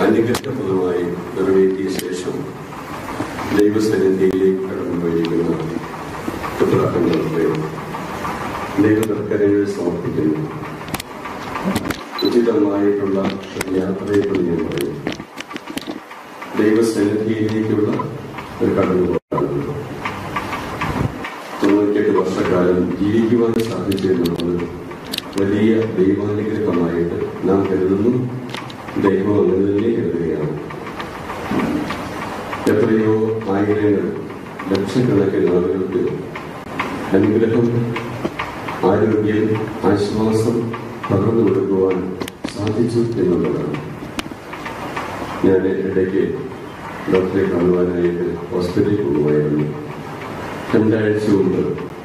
അനുഗ്രഹപ്രദമായി നിറവേറ്റിയ ശേഷം ദൈവസന്നിധിയിലേക്ക് കടന്നുപോയിരിക്കുന്ന പുത്രാഹങ്ങളുടെ ദൈവകർക്കരങ്ങളിൽ സമർപ്പിക്കുന്നു. ഉചിതമായിട്ടുള്ള യാത്രയെക്കുറിച്ച് ഞാൻ പറയും. ദൈവസന്നിധിയിലേക്കുള്ള ഒരു കടന്നുപോക്കാണ്. 98 വർഷക്കാലം ജീവിക്കുവാൻ സാധിച്ചെന്നുള്ളത് വലിയ ദൈവാനുഗ്രഹമായിട്ട് നാം കരുതുന്നു. ദൈവം അങ്ങനെ തന്നെ കരുതുകയാണ്. എത്രയോ ആയിരങ്ങൾ ലക്ഷക്കണക്കിന് ആളുകൾക്ക് അനുഗ്രഹം, ആരോഗ്യം, ആശ്വാസം പകർന്നു കൊടുക്കുവാൻ സാധിച്ചു എന്നുള്ളതാണ്. ഞാൻ ഇടയ്ക്ക് ഡോക്ടറെ കാണുവാനായിട്ട് ഹോസ്പിറ്റലിൽ പോകുമായിരുന്നു. 2 ആഴ്ച മുമ്പ്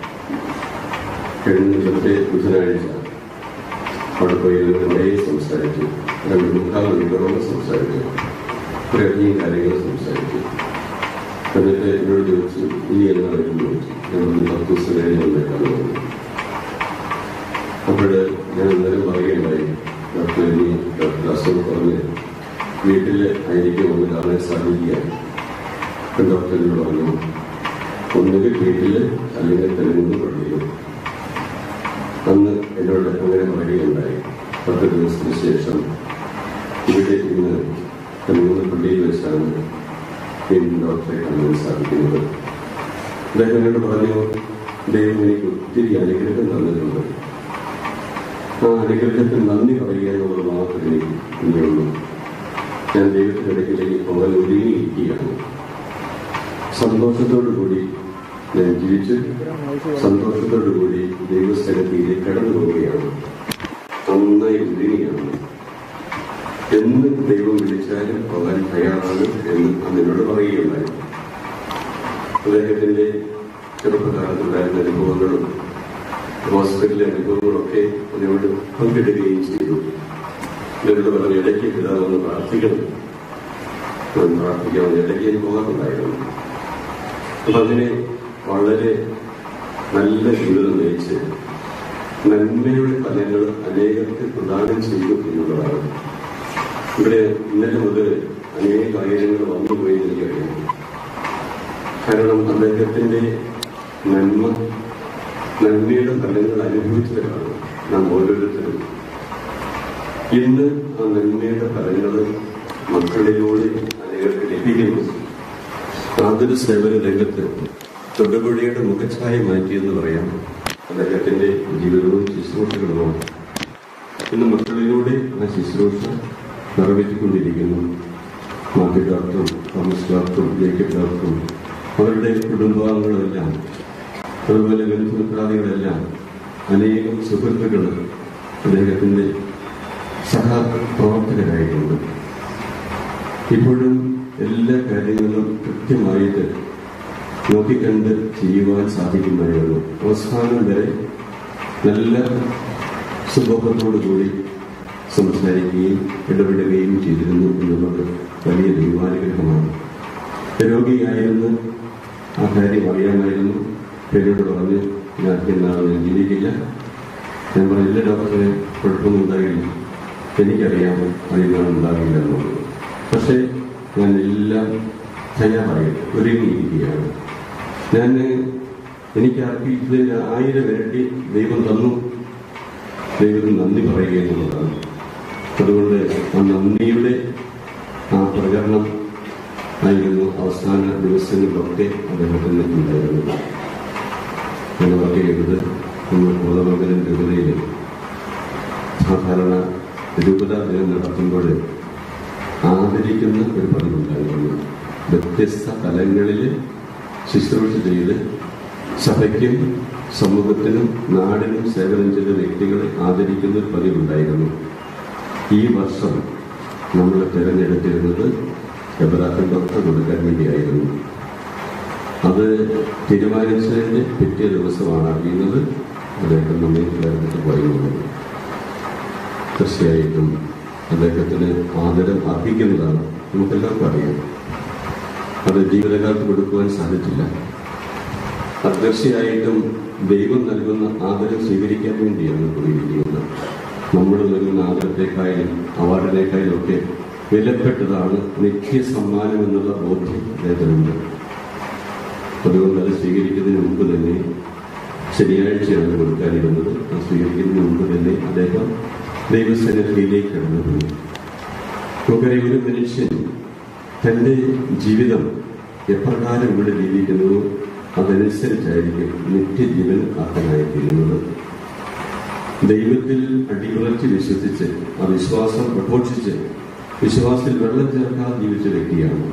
കഴിഞ്ഞ ബുധനാഴ്ച അവിടെ പോയി കുറേ സംസാരിച്ചു. 2-3 മണിക്കൂറോളം സംസാരിച്ചു. കുറേയധികം കാര്യങ്ങൾ സംസാരിച്ചു. എന്നിട്ട് എന്നോട് ചോദിച്ചു, ഇനി എന്നാ വരുന്നു ചോദിച്ചു. ഞാൻ 10 ദിവസം കഴിഞ്ഞ് വന്നേക്കാന്ന് പറഞ്ഞു. അപ്പോൾ ഞാൻ അന്നേരം പറയുകയുണ്ടായി, ഡോക്ടർ ഇനി ഡോക്ടർ അസുഖം പറഞ്ഞ് വീട്ടിൽ ആയിരിക്കും ഒന്ന് കാണാൻ സാധിക്കുക. ഡോക്ടർ എന്നോട് പറഞ്ഞു, ഒന്നുകിൽ വീട്ടിൽ അല്ലെങ്കിൽ തെളിഞ്ഞ് പള്ളിയിലും. അന്ന് എന്നോട് അങ്ങനെ പറയുകയുണ്ടായി. 10 ദിവസത്തിന് ശേഷം ഇവിടെ ഇന്ന് തെളിഞ്ഞ് പള്ളിയിൽ വെച്ചാണ് ഡോക്ടറെ കാണാൻ സാധിക്കുന്നത്. അദ്ദേഹം എന്നോട് പറഞ്ഞു, ദൈവം എനിക്ക് ഒത്തിരി അനുഗ്രഹം തന്നിട്ടുണ്ട്. ആ അനുഗ്രഹത്തിന് നന്ദി പറയുക എന്നുള്ളത് മാത്രമേ എനിക്ക് ഇനിയുള്ളൂ. ഞാൻ ദൈവത്തിനിടയ്ക്കിലേക്ക് പോകാൻ ഒരുങ്ങിയിരിക്കുകയാണ്. സന്തോഷത്തോടു കൂടി ഞാൻ ജീവിച്ച് സന്തോഷത്തോടു കൂടി ദൈവസ്ഥലത്തിലേക്ക് കടന്നു പോവുകയാണ്. നന്നായി ഒരുങ്ങിയാണ്. എന്ന് ദൈവം വിളിച്ചാലും പോകാൻ തയ്യാറാണ് എന്ന് അതിനോട് പറയുകയുണ്ടായി. അദ്ദേഹത്തിന്റെ ചെറുപ്പകാലത്തുണ്ടായിരുന്ന അനുഭവങ്ങളും ഹോസ്പിറ്റലിലെ അനുഭവങ്ങളൊക്കെ അതിനോട് പങ്കിടുകയും ചെയ്തു. എന്നോട് പറഞ്ഞ ഇടയ്ക്ക് പിതാവെന്ന് പ്രാർത്ഥിക്കണം, പ്രാർത്ഥിക്കാമെന്ന് ഇടയ്ക്ക് പോകാറുണ്ടായിരുന്നു. അപ്പൊ അതിനെ വളരെ നല്ല ജീവിതം നയിച്ച് നന്മയുടെ ഫലങ്ങൾ അനേകർക്ക് പ്രദാനം ചെയ്തു എന്നുള്ളതാണ്. ഇവിടെ ഇന്നലെ മുതൽ അനേക കാര്യങ്ങൾ വന്നുപോയി എനിക്കറിയാം. കാരണം അദ്ദേഹത്തിന്റെ നന്മയുടെ ഫലങ്ങൾ അനുഭവിച്ചവരാണ് നാം ഓരോരുത്തരും. ഇന്ന് ആ നന്മയുടെ ഫലങ്ങൾ മക്കളിലൂടെ അനേകർക്ക് ലഭിക്കുന്നു. ആതുര സേവന രംഗത്ത് തൊടുപുഴയുടെ മുഖച്ഛായ മാറ്റിയെന്ന് പറയാം അദ്ദേഹത്തിന്റെ ജീവിതവും ശുശ്രൂഷകളുമാണ്. ഇന്ന് മക്കളിലൂടെ ആ ശുശ്രൂഷ നിറവേറ്റിക്കൊണ്ടിരിക്കുന്നു. മാത്യു ഡോക്ടറും തോമസ് ഡോക്ടറും ജേക്കബ് ഡോക്ടറും അവരുടെ കുടുംബാംഗങ്ങളുമെല്ലാം, അതുപോലെ ബന്ധുമിത്രാദികളെല്ലാം അനേകം സുഹൃത്തുക്കൾ അദ്ദേഹത്തിന്റെ സഹപ്രവർത്തകരായിട്ടുണ്ട്. ഇപ്പോഴും എല്ലാ കാര്യങ്ങളും കൃത്യമായിട്ട് നോക്കിക്കണ്ട് ചെയ്യുവാൻ സാധിക്കുമായിരുന്നു. അവസാനം വരെ നല്ല സുബോധത്തോടു കൂടി സംസാരിക്കുകയും ഇടപെടുകയും ചെയ്തിരുന്നു എന്നുള്ളത് വലിയ ദൈവാനുഗ്രഹമാണ്. രോഗിയായിരുന്നു, ആ കാര്യം അറിയാമായിരുന്നു. എന്നോട് പറഞ്ഞ് ഞാൻ എന്നാണ് ഞാൻ ജീവിക്കില്ല. ഞാൻ പറഞ്ഞില്ല ഡോക്ടറെ, കുഴപ്പമൊന്നും ഉണ്ടാകില്ല, എനിക്കറിയാം അതിനാണ് ഉണ്ടാകില്ല എന്നുള്ളത്. പക്ഷേ ഞാൻ എല്ലാം തയ്യാറായിട്ട് ഒരുങ്ങിയിരിക്കുകയാണ്. എനിക്ക് അർപ്പിച്ചതിന് 1000 ഇരട്ടി ദൈവം തന്നു. ദൈവത്തിന് നന്ദി പറയുക എന്നുള്ളതാണ്. അതുകൊണ്ട് ആ നന്ദിയുടെ ആ പ്രകടനം ആയിരുന്നു അവസാന ദിവസങ്ങളിലൊക്കെ അദ്ദേഹത്തിന് ഉണ്ടായിരുന്നത്. ഞാൻ വർക്ക് ചെയ്തത് നമ്മൾ കോതമംഗലം രൂപതയിൽ സാധാരണ രൂപതാ ദിനം നടത്തുമ്പോൾ ആദരിക്കുന്ന ഒരു പതിവുണ്ടായിരുന്നു. വ്യത്യസ്ത തലങ്ങളിൽ ശുശ്രൂഷ ചെയ്ത് സഭയ്ക്കും സമൂഹത്തിനും നാടിനും സേവനം ചെയ്ത വ്യക്തികളെ ആദരിക്കുന്ന ഒരു പതിവുണ്ടായിരുന്നു. ഈ വർഷം നമ്മൾ തിരഞ്ഞെടുത്തിരുന്നത് എബ്രാഹിം ഡോക്ടർ കൊടുക്കാൻ വേണ്ടിയായിരുന്നു. അത് തീരുമാനിച്ചതിന് പിറ്റേ ദിവസമാണ് അറിയുന്നത് അദ്ദേഹം നമ്മെ തിരഞ്ഞെടുത്ത് പറയുന്നത്. തീർച്ചയായിട്ടും അദ്ദേഹത്തിന് ആദരം അർഹിക്കുന്നതാണ്, നമുക്കെല്ലാവർക്കും അറിയാം. അത് ജീവിതകാലത്ത് കൊടുക്കുവാൻ സാധിച്ചില്ല. അത് തീർച്ചയായിട്ടും ദൈവം നൽകുന്ന ആദരം സ്വീകരിക്കാൻ വേണ്ടിയാണ് പോയിരിക്കുന്നത്. നമ്മൾ നൽകുന്ന ആദരത്തെക്കായാലും അവാർഡിനേക്കായാലും ഒക്കെ വിലപ്പെട്ടതാണ് നിത്യസമ്മാനം എന്നുള്ള ബോധ്യം അദ്ദേഹത്തിനുണ്ട്. അതുകൊണ്ട് അത് സ്വീകരിക്കുന്നതിന് മുമ്പ് തന്നെ, ശനിയാഴ്ചയാണ് കൊടുക്കാനിരുന്നത്, അത് സ്വീകരിക്കുന്നതിന് മുമ്പ് തന്നെ അദ്ദേഹം ദൈവസന്നിധിയിലേക്ക് കടന്നുപോയി. നമുക്കറിയാം, ഒരു മനുഷ്യൻ തൻ്റെ ജീവിതം എപ്രകാരം ഇവിടെ ജീവിക്കുന്നതോ അതനുസരിച്ചായിരിക്കും നിത്യജീവൻ അർഹനായിത്തീരുന്നത്. ദൈവത്തിൽ അടിയുറച്ച് വിശ്വസിച്ച് ആ വിശ്വാസം പ്രഘോഷിച്ച് വിശ്വാസത്തിൽ വെള്ളം ചേർക്കാതെ ജീവിച്ച വ്യക്തിയാണ്.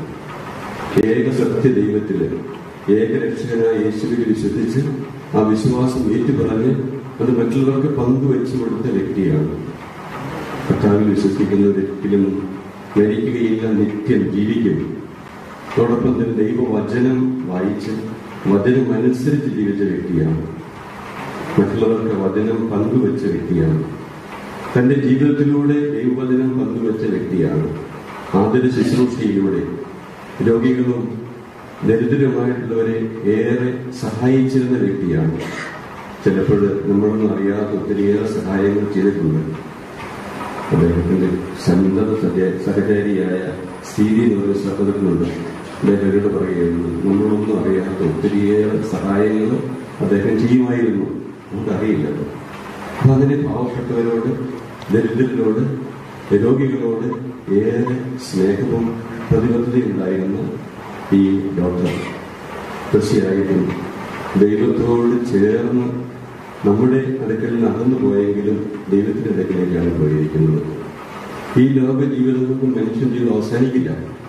ഏക സത്യ ദൈവത്തില് ഏകരക്ഷകനായ യേശുവിൽ വിശ്വസിച്ച് ആ വിശ്വാസം ഏറ്റുപറഞ്ഞ് അത് മറ്റുള്ളവർക്ക് പങ്കുവെച്ചു കൊടുത്ത വ്യക്തിയാണ്. കർത്താവിൽ വിശ്വസിക്കുന്നവരൊരിക്കലും മരിക്കുകയില്ല, നിത്യം ജീവിക്കും. അതോടൊപ്പം തന്നെ ദൈവവചനം വായിച്ച് വചനമനുസരിച്ച് ജീവിച്ച വ്യക്തിയാണ്. മറ്റുള്ളവർക്ക് വചനം പങ്കുവെച്ച വ്യക്തിയാണ്. തന്റെ ജീവിതത്തിലൂടെ ദൈവവചനം പങ്കുവെച്ച വ്യക്തിയാണ്. ആതുര ശുശ്രൂഷയിലൂടെ രോഗികളും ദരിദ്രരുമായിട്ടുള്ളവരെ ഏറെ സഹായിച്ചിരുന്ന വ്യക്തിയാണ്. ചിലപ്പോൾ നമ്മളൊന്നും അറിയാത്ത ഒത്തിരിയേറെ സഹായങ്ങൾ ചെയ്തിട്ടുണ്ട്. അദ്ദേഹത്തിന്റെ സന്നദ്ധ സഹചാരിയായ സ്ഥിതി എന്ന് പറയുന്ന സഹോദരനുണ്ട്. അദ്ദേഹത്തോട് പറയുകയായിരുന്നു, നമ്മളൊന്നും അറിയാത്ത ഒത്തിരിയേറെ സഹായങ്ങൾ അദ്ദേഹം ചെയ്യുമായിരുന്നു, നമുക്കറിയില്ലല്ലോ. അപ്പൊ അതിന് പാവപ്പെട്ടവരോട്, ദരിദ്രരോട്, രോഗികളോട് ഏറെ സ്നേഹവും പ്രതിബദ്ധതയുണ്ടായിരുന്ന ഈ ഡോക്ടർ തീർച്ചയായിട്ടും ദൈവത്തോട് ചേർന്ന് നമ്മുടെ അടുക്കൽ നിന്ന് അകന്നു പോയെങ്കിലും ദൈവത്തിന്റെ അടുക്കലേക്കാണ് പോയിരിക്കുന്നത്. ഈ ലോക ജീവിതം കൊണ്ട് മനുഷ്യ ജീവിതം അവസാനിക്കില്ല.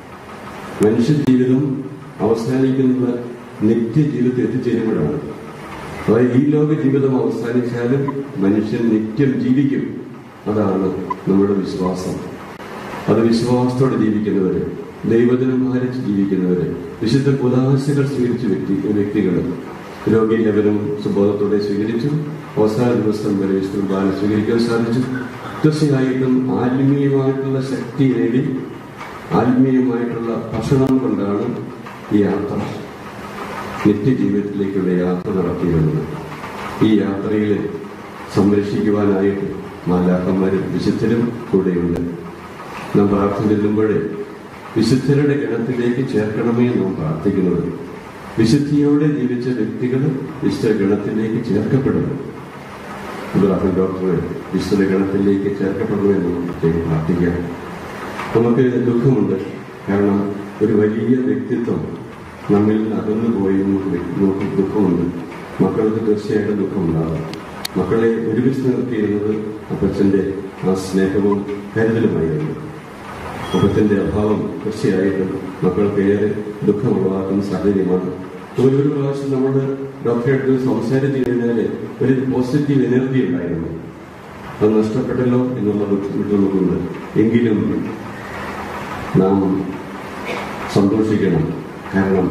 മനുഷ്യ ജീവിതം അവസാനിക്കുന്നത് നിത്യജീവിതത്തിൽ എത്തിച്ചേരുമ്പോഴാണ്. അതായത് ഈ ലോക ജീവിതം അവസാനിച്ചാലും മനുഷ്യൻ നിത്യം ജീവിക്കും. അതാണ് നമ്മുടെ വിശ്വാസം. അത് വിശ്വാസത്തോടെ ജീവിക്കുന്നവര്, ദൈവജനം പാലിച്ച് ജീവിക്കുന്നവര്, വിശുദ്ധ കുദാശകൾ സ്വീകരിച്ച വ്യക്തികൾ രോഗീലവരും സുബോധത്തോടെ സ്വീകരിച്ചു. അവസാന ദിവസം വരെ കുർബാന സ്വീകരിക്കാൻ സാധിച്ചു. തീർച്ചയായിട്ടും ആത്മീയമായിട്ടുള്ള ശക്തി നേടി, ആത്മീയമായിട്ടുള്ള ഭക്ഷണം കൊണ്ടാണ് ഈ യാത്ര, നിത്യജീവിതത്തിലേക്കുള്ള യാത്ര നടത്തിയിരുന്നത്. ഈ യാത്രയിൽ സംരക്ഷിക്കുവാനായിട്ട് മാലാഖമാരും വിശുദ്ധരും കൂടെയുണ്ട്. നാം പ്രാർത്ഥന ചെല്ലുമ്പോഴേ വിശുദ്ധരുടെ ഗണത്തിലേക്ക് ചേർക്കണമേ നാം പ്രാർത്ഥിക്കുന്നത്. വിശുദ്ധിയോടെ ജീവിച്ച വ്യക്തികൾ വിശുദ്ധ ഗണത്തിലേക്ക് ചേർക്കപ്പെടുന്നു. ഇബ്രാഹിം ഡോക്ടറെ വിശുദ്ധ ഗണത്തിലേക്ക് ചേർക്കപ്പെടുമെന്ന് നമുക്ക് പ്രാർത്ഥിക്കാം. നമുക്ക് ദുഃഖമുണ്ട്, കാരണം ഒരു വലിയ വ്യക്തിത്വം നമ്മിൽ അകന്നു പോയി നമുക്ക് ദുഃഖമുണ്ട്. മക്കൾക്ക് തീർച്ചയായിട്ടും ദുഃഖമുണ്ടാകാം. മക്കളെ ഒരുമിച്ച് നിർത്തിയിരുന്നത് അപ്പച്ചന്റെ ആ സ്നേഹവും കരുതലുമായിരുന്നു. അപ്പച്ചന്റെ അഭാവം തീർച്ചയായിട്ടും മക്കൾക്ക് ഏറെ ദുഃഖമുളവാക്കുന്ന സാഹചര്യമാണ്. ഒരു പ്രാവശ്യം നമ്മൾ ഡോക്ടറെ സംസാരിച്ചു കഴിഞ്ഞാല് ഒരു പോസിറ്റീവ് എനർജി ഉണ്ടായിരുന്നു. അത് നഷ്ടപ്പെട്ടല്ലോ എന്നുള്ള ബുദ്ധിമുട്ടുണ്ട്. എങ്കിലും നാം സന്തോഷിക്കണം. കാരണം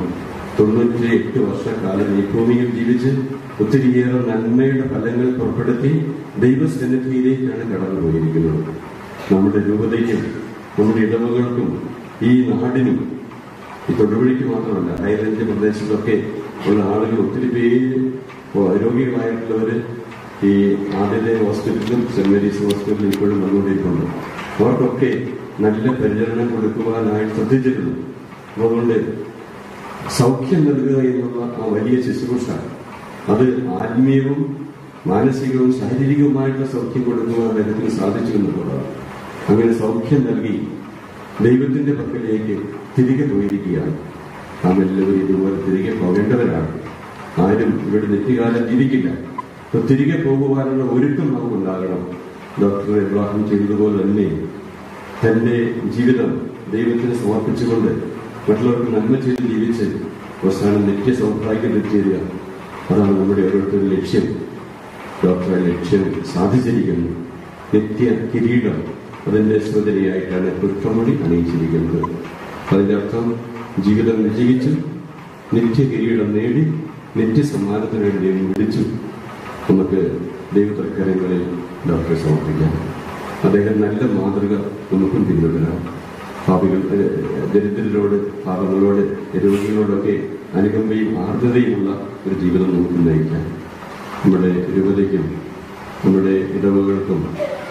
98 വർഷക്കാലം ഈ ഭൂമിയിൽ ജീവിച്ച് ഒത്തിരിയേറെ നന്മയുടെ ഫലങ്ങൾ പുറപ്പെടുത്തി ദൈവസന്നിധിയിലേക്കാണ് കടന്നുപോയിരിക്കുന്നത്. നമ്മുടെ രൂപതയ്ക്കും നമ്മുടെ ഇടവകൾക്കും ഈ നാടിനും, ഈ തൊടുപുഴയ്ക്ക് മാത്രമല്ല, ഹൈറേഞ്ച് പ്രദേശത്തൊക്കെ ഉള്ള ആളുകൾ ഒത്തിരി പേര് രോഗികളായിട്ടുള്ളവര് ഈ ആദ്യത്തെ ഹോസ്പിറ്റലും സെന്റ് മേരീസ് ഹോസ്പിറ്റലും ഇപ്പോഴും വന്നുകൊണ്ടിരിക്കുന്നു. അവർക്കൊക്കെ നല്ല പരിചരണം കൊടുക്കുവാനായിട്ട് ശ്രദ്ധിച്ചിരുന്നു. അതുകൊണ്ട് സൗഖ്യം നൽകുക എന്നുള്ള ആ വലിയ ശുശ്രൂഷ, അത് ആത്മീയവും മാനസികവും ശാരീരികവുമായിട്ടുള്ള സൗഖ്യം കൊടുക്കുവാൻ അദ്ദേഹത്തിന് സാധിച്ചു എന്നുള്ളതാണ്. അങ്ങനെ സൗഖ്യം നൽകി ദൈവത്തിന്റെ പക്കലേക്ക് തിരികെ പോയിരിക്കുകയാണ്. നാം എല്ലാവരും ഇതുപോലെ തിരികെ പോകേണ്ടവരാണ്. ആരും ഇവിടെ നിത്യകാലം ജീവിക്കില്ല. അപ്പൊ തിരികെ പോകുവാനുള്ള ഒരുക്കം നമുക്കുണ്ടാകണം. ഡോക്ടർ ഇബ്രാഹിം ചെയ്തതുപോലെ തന്നെ തന്റെ ജീവിതം ദൈവത്തിന് സമർപ്പിച്ചുകൊണ്ട് മറ്റുള്ളവർക്ക് നന്മ ചെയ്ത് ജീവിച്ച് അവസാനം നിത്യ സൗഭാഗ്യം എത്തിയേരുക. അതാണ് നമ്മുടെ ഓരോരുത്തരുടെ ലക്ഷ്യം. ഡോക്ടറെ ലക്ഷ്യം സാധിച്ചിരിക്കുന്നു. നിത്യ കിരീടം അതിന്റെ സഹോദരിയായിട്ടാണ് പുഷ്പമുടി അണിയിച്ചിരിക്കുന്നത്. അതിന്റെ അർത്ഥം ജീവിതം വിജയിച്ചു, നിത്യ കിരീടം നേടി, നിത്യസമ്മാനത്തിന് വേണ്ടി വിളിച്ചു. നമുക്ക് ദൈവതർക്കരങ്ങളിൽ ഡോക്ടറെ സമർപ്പിക്കാം. അദ്ദേഹം നല്ല മാതൃക നമുക്കും പിന്തുടരാം. ഭാവികൾ ദരിദ്രരോട്, പാപങ്ങളോട്, രോഗികളോടൊക്കെ അനുകമ്പയും ആർദ്രതയുമുള്ള ഒരു ജീവിതം നമുക്ക് നയിക്കാം. നമ്മുടെ രൂപതയ്ക്കും നമ്മുടെ ഇടവകൾക്കും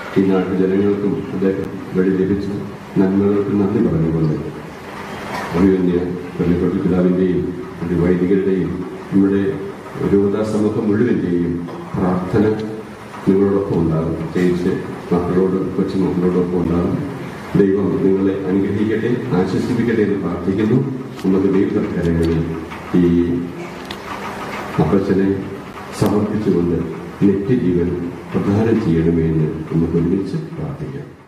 ഈ നാട്ടു ജനങ്ങൾക്കും അദ്ദേഹം വഴി ലഭിച്ച നന്മകൾക്ക് നന്ദി പറഞ്ഞുകൊണ്ട് അഭിമന്യ പള്ളിപ്പള്ളി പിതാവിൻ്റെയും വൈദികരുടെയും നമ്മുടെ രൂപതാ സമൂഹം മുഴുവൻ്റെയും പ്രാർത്ഥന നിങ്ങളോടൊപ്പം ഉണ്ടാകും. പ്രത്യേകിച്ച് കൊച്ചുമക്കളോടൊപ്പം ഉണ്ടാകും. ദൈവം നിങ്ങളെ അനുഗ്രഹിക്കട്ടെ, ആശ്വസിപ്പിക്കട്ടെ എന്ന് പ്രാർത്ഥിക്കുന്നു. നമുക്ക് ദൈവകരങ്ങളിൽ ഈ അപ്പച്ചനെ സമർപ്പിച്ചുകൊണ്ട് നിത്യജീവൻ പ്രദാനം ചെയ്യണമേ എന്ന് നമുക്ക് ഒരുമിച്ച് പ്രാർത്ഥിക്കാം.